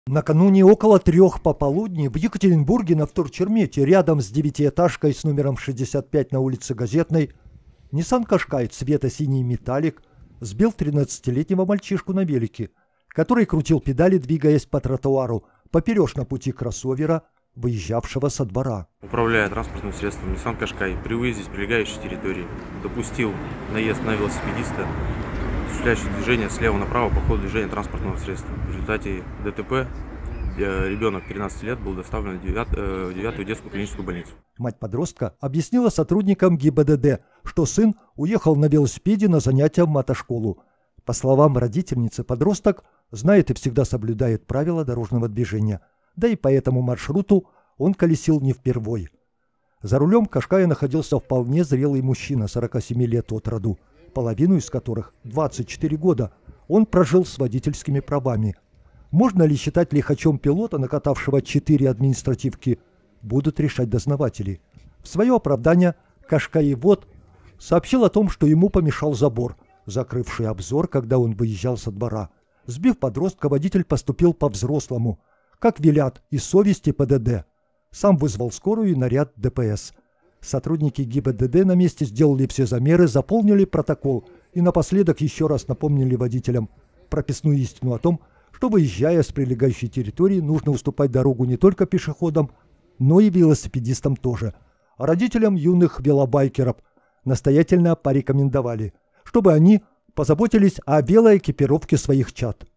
Накануне около 3 пополудни в Екатеринбурге на Вторчермете, рядом с девятиэтажкой с номером 65 на улице Газетной, Nissan Qashqai цвета синий металлик сбил 13-летнего мальчишку на велике, который крутил педали, двигаясь по тротуару, поперёшь на пути кроссовера, выезжавшего со двора. Управляя транспортным средством Nissan Qashqai при выезде с прилегающей территории, допустил наезд на велосипедиста, осуществляющий движение слева направо по ходу движения транспортного средства. В результате ДТП ребенок 13 лет был доставлен в 9-ю детскую клиническую больницу. Мать подростка объяснила сотрудникам ГИБДД, что сын уехал на велосипеде на занятия в мотошколу. По словам родительницы, подросток знает и всегда соблюдает правила дорожного движения, да и по этому маршруту он колесил не впервой. За рулем Qashqai находился вполне зрелый мужчина 47 лет от роду, половину из которых, 24 года, он прожил с водительскими правами. Можно ли считать лихачом пилота, накатавшего 4 административки, будут решать дознаватели. В свое оправдание Qashqai-вод сообщил о том, что ему помешал забор, закрывший обзор, когда он выезжал со двора. Сбив подростка, водитель поступил по-взрослому, как велят и совесть, и ПДД. Сам вызвал скорую и наряд ДПС. Сотрудники ГИБДД на месте сделали все замеры, заполнили протокол и напоследок еще раз напомнили водителям прописную истину о том, что, выезжая с прилегающей территории, нужно уступать дорогу не только пешеходам, но и велосипедистам тоже. А родителям юных велобайкеров настоятельно порекомендовали, чтобы они позаботились о велоэкипировке своих чад.